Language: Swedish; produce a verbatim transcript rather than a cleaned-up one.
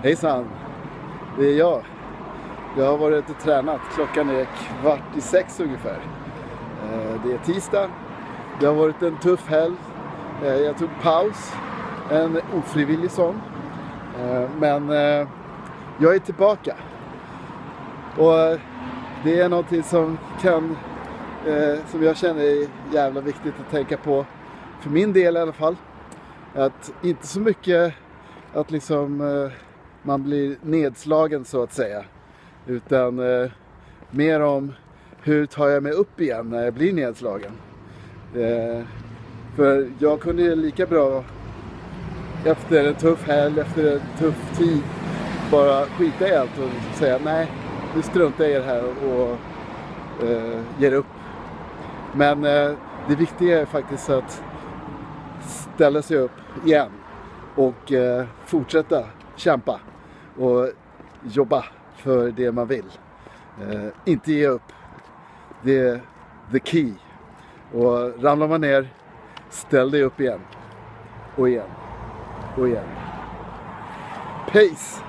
Hejsan, det är jag. Jag har varit och tränat. Klockan är kvart i sex ungefär. Det är tisdag. Det har varit en tuff helg. Jag tog paus. En ofrivillig sån. Men jag är tillbaka. Och det är någonting som kan som jag känner är jävla viktigt att tänka på. För min del i alla fall. Att inte så mycket att liksom man blir nedslagen så att säga. Utan eh, mer om hur tar jag mig upp igen när jag blir nedslagen. Eh, för jag kunde ju lika bra efter en tuff helg, efter en tuff tid bara skita i allt och säga nej, nu struntar jag i det här och, och eh, ger upp. Men eh, det viktiga är faktiskt att ställa sig upp igen och eh, fortsätta kämpa och jobba för det man vill. Eh, inte ge upp. Det är the key. Och ramlar man ner, ställ dig upp igen. Och igen. Och igen. Peace!